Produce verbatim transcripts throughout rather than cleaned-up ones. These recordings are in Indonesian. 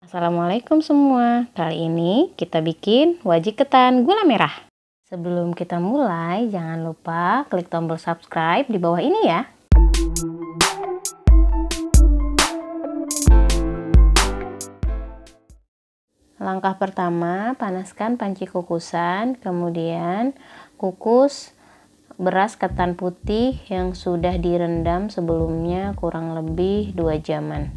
Assalamualaikum semua. Kali ini kita bikin wajik ketan gula merah. Sebelum kita mulai, jangan lupa klik tombol subscribe di bawah ini ya. Langkah pertama, panaskan panci kukusan, kemudian kukus beras ketan putih yang sudah direndam sebelumnya kurang lebih dua jaman.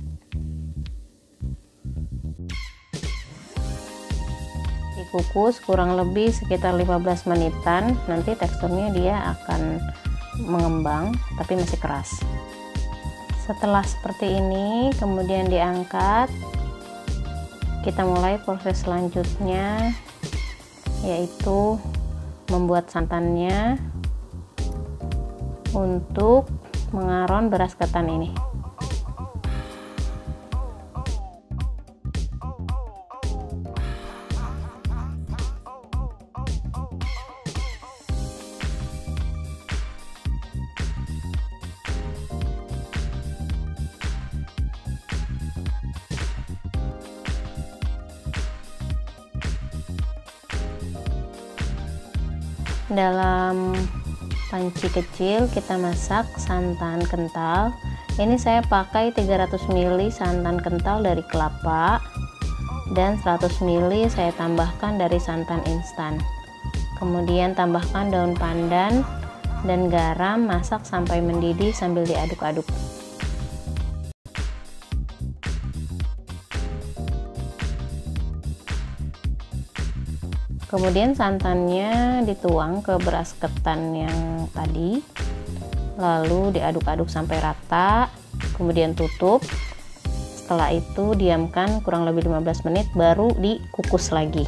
Dikukus kurang lebih sekitar lima belas menitan, nanti teksturnya dia akan mengembang tapi masih keras. Setelah seperti ini kemudian diangkat, kita mulai proses selanjutnya, yaitu membuat santannya untuk mengaron beras ketan ini. Dalam panci kecil kita masak santan kental. Ini saya pakai tiga ratus mililiter santan kental dari kelapa dan seratus mililiter saya tambahkan dari santan instan. Kemudian tambahkan daun pandan dan garam, masak sampai mendidih sambil diaduk-aduk. Kemudian santannya dituang ke beras ketan yang tadi, lalu diaduk-aduk sampai rata, kemudian tutup. Setelah itu diamkan kurang lebih lima belas menit, baru dikukus lagi.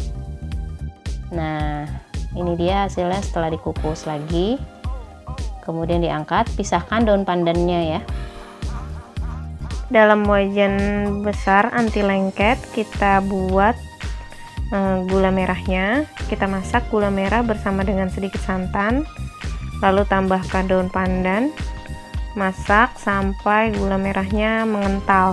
Nah, ini dia hasilnya setelah dikukus lagi. Kemudian diangkat, pisahkan daun pandannya ya. Dalam wajan besar anti lengket kita buat gula merahnya. Kita masak gula merah bersama dengan sedikit santan, lalu tambahkan daun pandan, masak sampai gula merahnya mengental.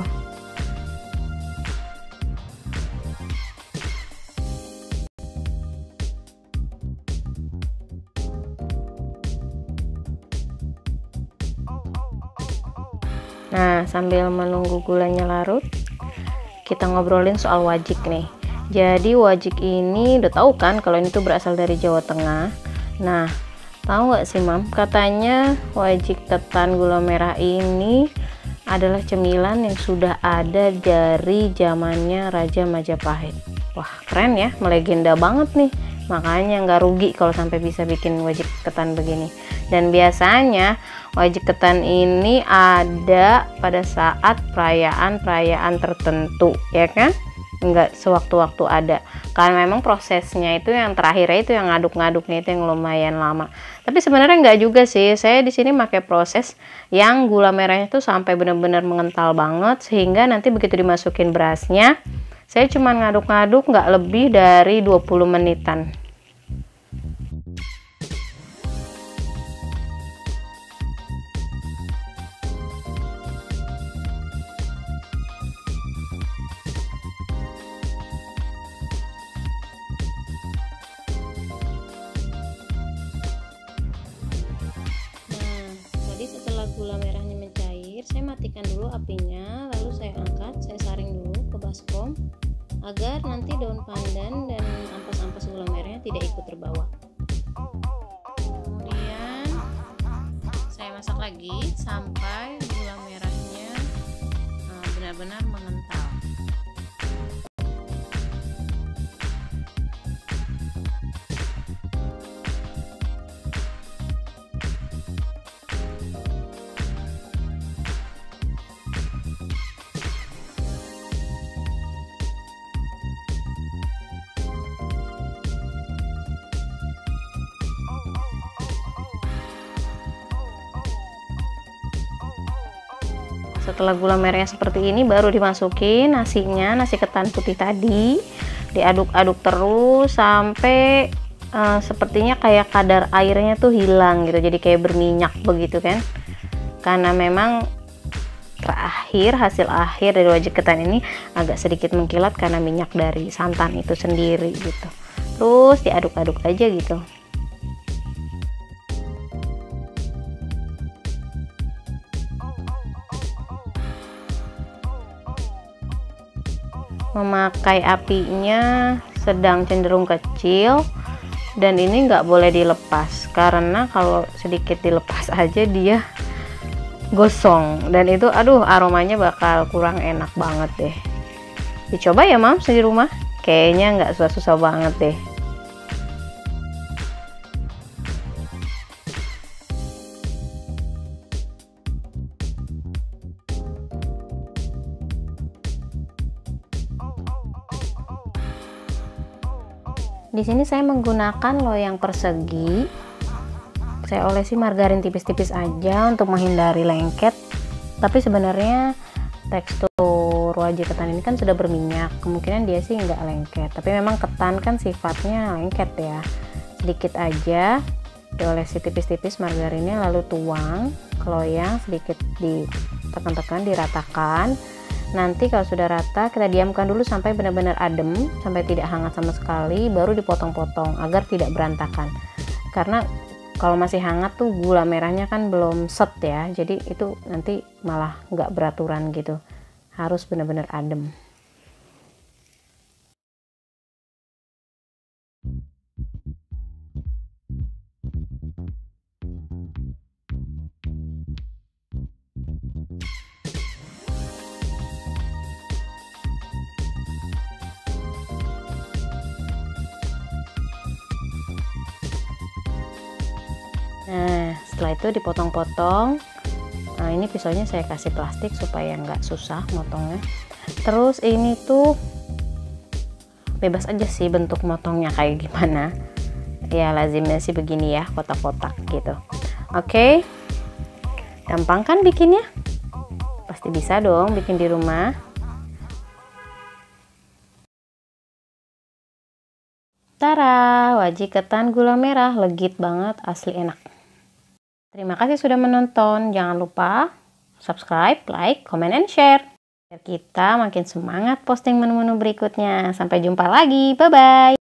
Nah, sambil menunggu gulanya larut, kita ngobrolin soal wajik nih. Jadi wajik ini udah tahu kan kalau ini tuh berasal dari Jawa Tengah. Nah, tahu nggak sih Mam, katanya wajik ketan gula merah ini adalah cemilan yang sudah ada dari zamannya Raja Majapahit. Wah, keren ya, melegenda banget nih. Makanya nggak rugi kalau sampai bisa bikin wajik ketan begini. Dan biasanya wajik ketan ini ada pada saat perayaan-perayaan tertentu, ya kan? Enggak sewaktu-waktu ada, karena memang prosesnya itu yang terakhirnya itu yang ngaduk-ngaduknya itu yang lumayan lama. Tapi sebenarnya enggak juga sih, saya di sini pakai proses yang gula merahnya tuh sampai benar-benar mengental banget, sehingga nanti begitu dimasukin berasnya saya cuma ngaduk-ngaduk nggak lebih dari dua puluh menitan. Setelah gula merahnya mencair, saya matikan dulu apinya, lalu saya angkat, saya saring dulu ke baskom agar nanti daun pandan dan ampas-ampas gula merahnya tidak ikut terbawa. Kemudian saya masak lagi sampai gula merahnya benar-benar mengental. Setelah gula merahnya seperti ini, baru dimasukin nasinya, nasi ketan putih tadi, diaduk-aduk terus sampai uh, sepertinya kayak kadar airnya tuh hilang gitu, jadi kayak berminyak begitu kan, karena memang terakhir, hasil akhir dari wajik ketan ini agak sedikit mengkilat karena minyak dari santan itu sendiri gitu. Terus diaduk-aduk aja gitu. Memakai apinya sedang cenderung kecil, dan ini nggak boleh dilepas karena kalau sedikit dilepas aja dia gosong, dan itu aduh aromanya bakal kurang enak banget deh. Dicoba ya Mams di rumah, kayaknya nggak susah-susah banget deh. Di sini saya menggunakan loyang persegi. Saya olesi margarin tipis-tipis aja untuk menghindari lengket. Tapi sebenarnya tekstur wajik ketan ini kan sudah berminyak, kemungkinan dia sih nggak lengket. Tapi memang ketan kan sifatnya lengket ya. Sedikit aja diolesi tipis-tipis margarinnya, lalu tuang ke loyang, sedikit ditekan-tekan, diratakan. Nanti kalau sudah rata kita diamkan dulu sampai benar-benar adem, sampai tidak hangat sama sekali, baru dipotong-potong agar tidak berantakan. Karena kalau masih hangat tuh gula merahnya kan belum set ya, jadi itu nanti malah nggak beraturan gitu. Harus benar-benar adem. Nah, setelah itu dipotong-potong. Nah, ini pisaunya saya kasih plastik supaya nggak susah motongnya. Terus ini tuh bebas aja sih bentuk motongnya kayak gimana. Ya lazimnya sih begini ya, kotak-kotak gitu. Oke, gampang kan bikinnya? Pasti bisa dong bikin di rumah. Tara, wajik ketan gula merah, legit banget, asli enak. Terima kasih sudah menonton. Jangan lupa subscribe, like, comment, and share. Biar kita makin semangat posting menu-menu berikutnya. Sampai jumpa lagi. Bye-bye.